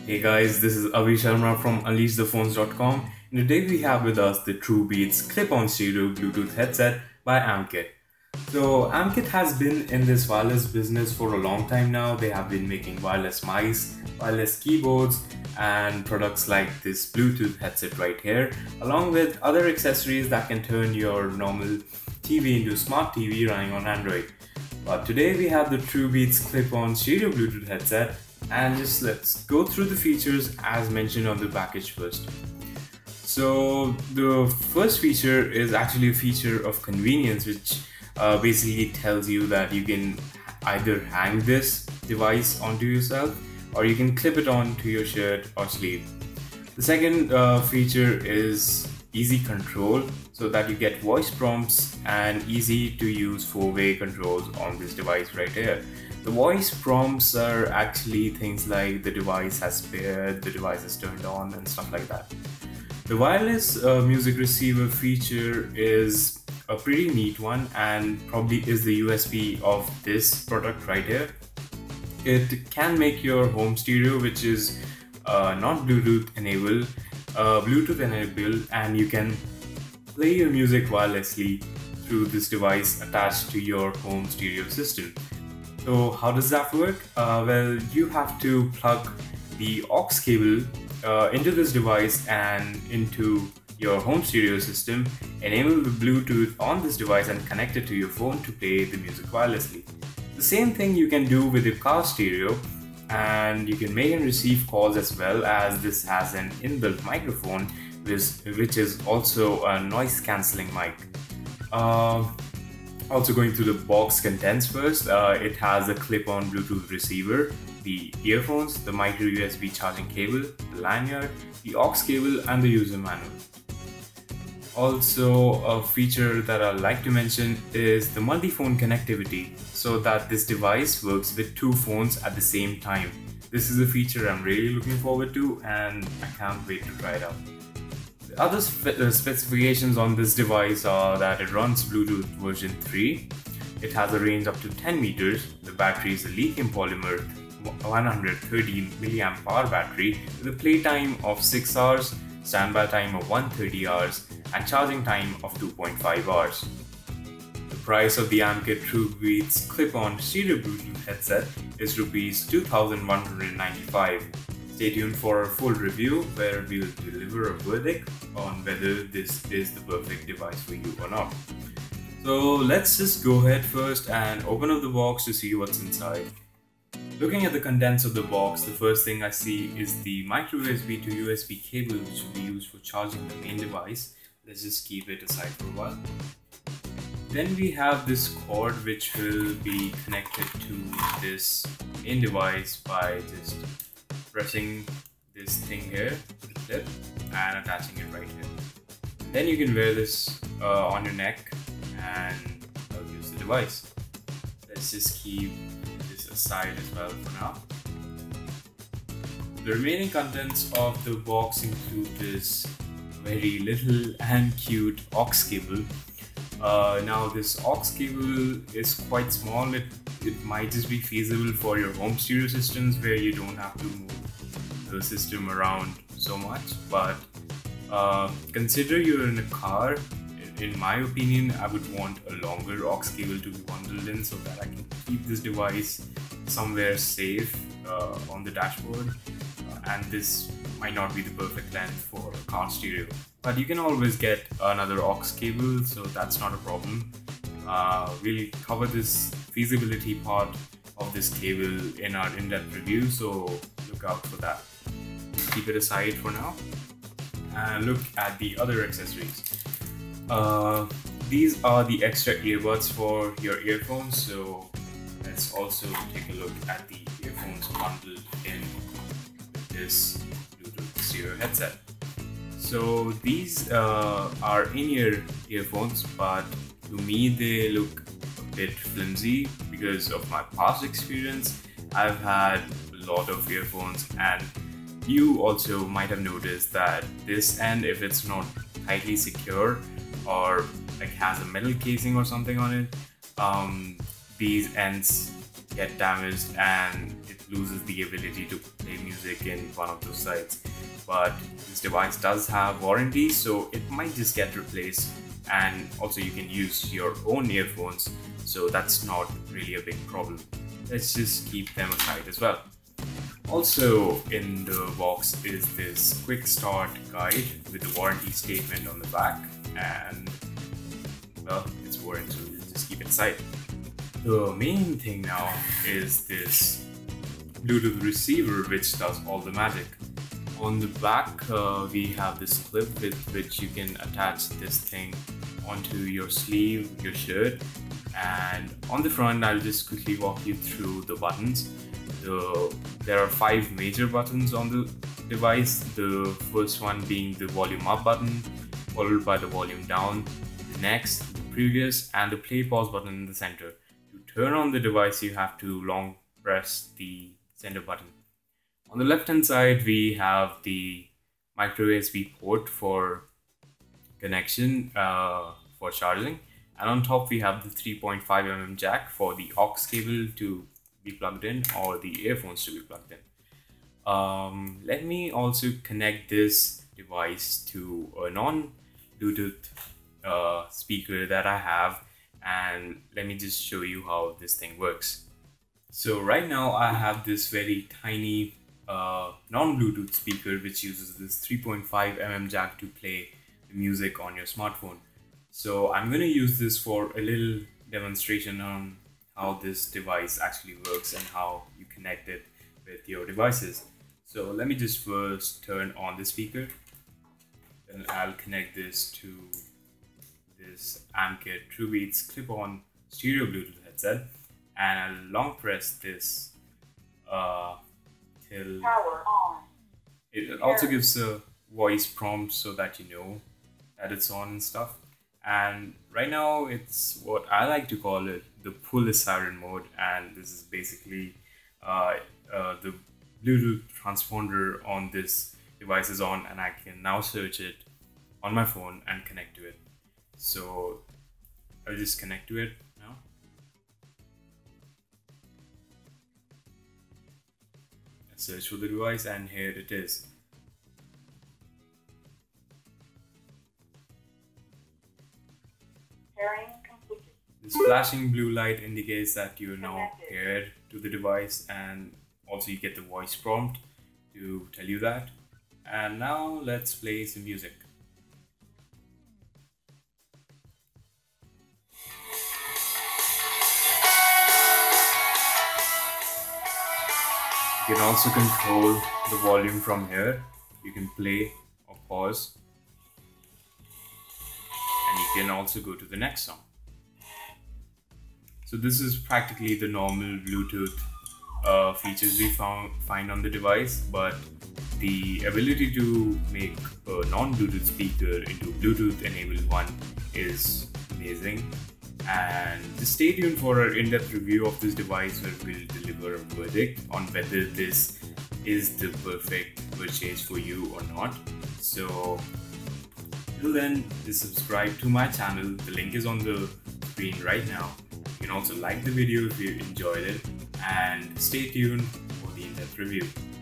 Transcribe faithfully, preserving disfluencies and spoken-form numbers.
Hey guys, this is Avi Sharma from unleash the phones dot com, and today we have with us the TrueBeats clip-on stereo Bluetooth headset by Amkit. So Amkit has been in this wireless business for a long time now. They have been making wireless mice, wireless keyboards, and products like this Bluetooth headset right here, along with other accessories that can turn your normal T V into a smart T V running on Android. But today we have the TrueBeats clip-on stereo Bluetooth headset, and just let's go through the features as mentioned on the package first. So the first feature is actually a feature of convenience, which uh, basically tells you that you can either hang this device onto yourself or you can clip it onto your shirt or sleeve. The second uh, feature is easy control, so that you get voice prompts and easy to use four-way controls on this device right here. The voice prompts are actually things like the device has paired, the device is turned on, and stuff like that. The wireless uh, music receiver feature is a pretty neat one and probably is the U S P of this product right here. It can make your home stereo, which is uh, not Bluetooth enabled, uh, Bluetooth enabled, and you can play your music wirelessly through this device attached to your home stereo system. So how does that work? Uh, well, you have to plug the aux cable uh, into this device and into your home stereo system, enable the Bluetooth on this device and connect it to your phone to play the music wirelessly. The same thing you can do with your car stereo, and you can make and receive calls as well, as this has an inbuilt microphone which is also a noise cancelling mic. Uh, Also going through the box contents first, uh, it has a clip-on Bluetooth receiver, the earphones, the micro U S B charging cable, the lanyard, the aux cable, and the user manual. Also, a feature that I'd like to mention is the multi-phone connectivity, so that this device works with two phones at the same time. This is a feature I'm really looking forward to, and I can't wait to try it out. The other spe uh, specifications on this device are that it runs Bluetooth version three, it has a range up to ten meters, the battery is a lithium polymer one hundred thirty milliamp hour battery with a playtime of six hours, standby time of one hundred thirty hours, and charging time of two point five hours. The price of the Amkit TrueBeats clip-on stereo Bluetooth headset is rupees two thousand one hundred ninety-five. Stay tuned for a full review where we will deliver a verdict on whether this is the perfect device for you or not. So let's just go ahead first and open up the box to see what's inside. Looking at the contents of the box, the first thing I see is the micro U S B to U S B cable, which will be used for charging the main device. Let's just keep it aside for a while. Then we have this cord which will be connected to this main device by just pressing this thing here, the clip, and attaching it right here. Then you can wear this uh, on your neck and uh, use the device. Let's just keep this aside as well for now. The remaining contents of the box include this very little and cute aux cable. Uh, now this aux cable is quite small. It, it might just be feasible for your home stereo systems where you don't have to move the system around so much, but uh, consider you're in a car. In, in my opinion, I would want a longer aux cable to be bundled in so that I can keep this device somewhere safe uh, on the dashboard, uh, and this might not be the perfect length for a car stereo, but you can always get another aux cable, so that's not a problem. Uh, we'll cover this feasibility part of this cable in our in-depth review, so look out for that. Keep it aside for now and look at the other accessories. Uh, these are the extra earbuds for your earphones, so let's also take a look at the earphones bundled in with this Bluetooth stereo headset. So these uh, are in-ear earphones, but to me they look a bit flimsy because of my past experience. I've had a lot of earphones, and you also might have noticed that this end, if it's not tightly secure or like has a metal casing or something on it, um, these ends get damaged and it loses the ability to play music in one of those sites. But this device does have warranty, so it might just get replaced, and also you can use your own earphones, so that's not really a big problem. Let's just keep them aside as well. Also in the box is this quick start guide with the warranty statement on the back, and well, it's boring, so we'll just keep it aside. The main thing now is this Bluetooth receiver, which does all the magic. On the back uh, we have this clip with which you can attach this thing onto your sleeve, your shirt, and on the front I'll just quickly walk you through the buttons. The, there are five major buttons on the device, the first one being the volume up button, followed by the volume down, the next, the previous, and the play pause button in the center. To turn on the device you have to long press the center button. On the left hand side we have the micro U S B port for connection uh, for charging, and on top we have the three point five millimeter jack for the aux cable to be plugged in or the earphones to be plugged in. Um, let me also connect this device to a non-Bluetooth uh, speaker that I have, and let me just show you how this thing works. So right now I have this very tiny uh, non-Bluetooth speaker which uses this three point five millimeter jack to play the music on your smartphone. So I'm going to use this for a little demonstration on how this device actually works and how you connect it with your devices. So let me just first turn on the speaker, then I'll connect this to this AMKit TrueBeats clip-on stereo Bluetooth headset, and I'll long press this uh, till power on. It also gives a voice prompt so that you know that it's on and stuff. And right now it's what I like to call it the pull a siren mode, and this is basically uh, uh, the Bluetooth transponder on this device is on, and I can now search it on my phone and connect to it. So I'll just connect to it now. I search for the device and here it is. This flashing blue light indicates that you're now paired to the device, and also you get the voice prompt to tell you that. And now let's play some music. You can also control the volume from here. You can play or pause, and you can also go to the next song. So this is practically the normal Bluetooth uh, features we found, find on the device, but the ability to make a non-Bluetooth speaker into a Bluetooth enabled one is amazing. And just stay tuned for our in-depth review of this device, where we'll deliver a verdict on whether this is the perfect purchase for you or not. So till then, just subscribe to my channel. The link is on the screen right now. You can also like the video if you enjoyed it, and stay tuned for the in-depth review.